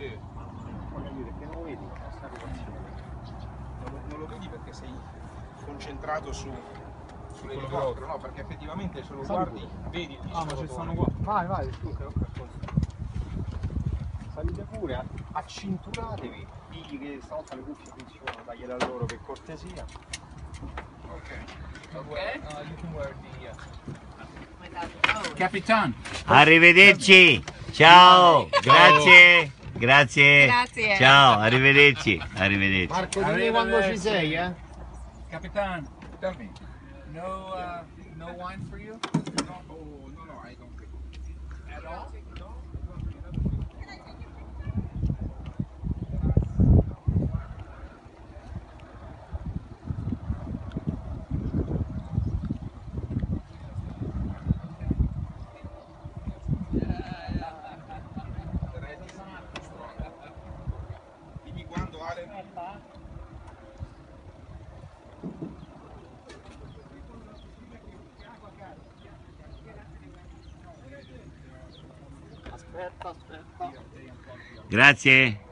Sì. Voglio dire, che non lo vedi questa situazione? Non lo vedi perché sei concentrato sull'elicottero, no? Perché effettivamente se lo guardi, vedi il disco. Ah, ma ci stanno qua. Vai, scusa, salite pure, accinturatevi, digli che stavolta le cuffie funzionano, dagliele a loro per cortesia. Ok. You can wear the... Capitan. Arrivederci, ciao, grazie, grazie, Grazie. ciao, arrivederci, arrivederci. Marco, dimmi quando ci sei, eh? Capitan, tell me. No wine for you? No, I don't think. At all? Dimmi quando, Ale. Aspetta. Grazie.